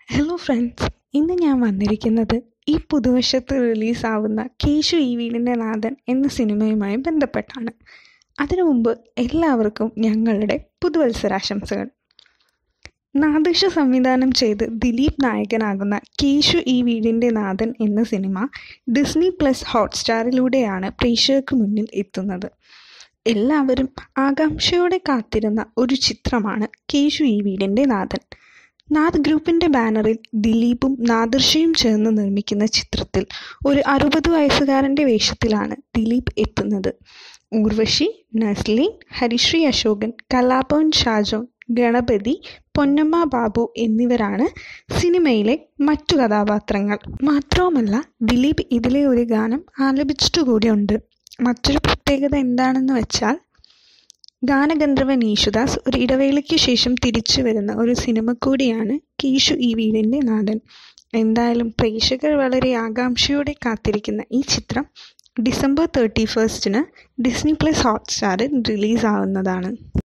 Hello friends, ഇന്ന് ഞാൻ വന്നിരിക്കുന്നത് ഈ പുതുവർഷത്ത് റിലീസാവുന്ന കേശു ഈ വീടിൻ്റെ നാഥൻ എന്ന സിനിമയുമായി ബന്ധപ്പെട്ടാണ്. അതിനു മുമ്പ് എല്ലാവർക്കും ഞങ്ങളുടെ പുതുവത്സരാശംസകൾ. നാദിർഷ സംവിധാനം ചെയ്ത് ദിലീപ് നായകനാകുന്ന കേശു ഈ വീടിൻ്റെ നാഥൻ എന്ന സിനിമ ഡിസ്നി പ്ലസ് ഹോട്ട്സ്റ്റാറിലൂടെയാണ് പ്രേക്ഷകർക്ക് മുന്നിൽ എത്തുന്നത്. എല്ലാവരും ആകാംക്ഷയോടെ കാത്തിരുന്ന ഒരു ചിത്രമാണ് കേശു ഈ വീടിൻ്റെ നാഥൻ. നാദ് ഗ്രൂപ്പിൻ്റെ ബാനറിൽ ദിലീപും നാദിർഷയും ചേർന്ന് നിർമ്മിക്കുന്ന ചിത്രത്തിൽ ഒരു 60 വയസ്സുകാരൻ്റെ വേഷത്തിലാണ് ദിലീപ് എത്തുന്നത്. ഊർവശി, നസ്ലീൻ, ഹരിശ്രീ അശോകൻ, കലാഭവൻ ഷാജോൺ, ഗണപതി, പൊന്നമ്മ ബാബു എന്നിവരാണ് സിനിമയിലെ മറ്റു കഥാപാത്രങ്ങൾ. മാത്രവുമല്ല, ദിലീപ് ഇതിലെ ഒരു ഗാനം ആലപിച്ചിട്ടുകൂടിയുണ്ട്. മറ്റൊരു പ്രത്യേകത എന്താണെന്ന് വെച്ചാൽ, ഗാനഗന്ധർവൻ യേശുദാസ് ഒരു ഇടവേളയ്ക്ക് ശേഷം തിരിച്ചു വരുന്ന ഒരു സിനിമ കൂടിയാണ് കേശു ഈ വീടിൻ്റെ നാഥൻ. എന്തായാലും പ്രേക്ഷകർ വളരെ ആകാംക്ഷയോടെ കാത്തിരിക്കുന്ന ഈ ചിത്രം ഡിസംബർ 31 ഡിസ്നി പ്ലസ് ഹോട്ട്സ്റ്റാറിൽ റിലീസാവുന്നതാണ്.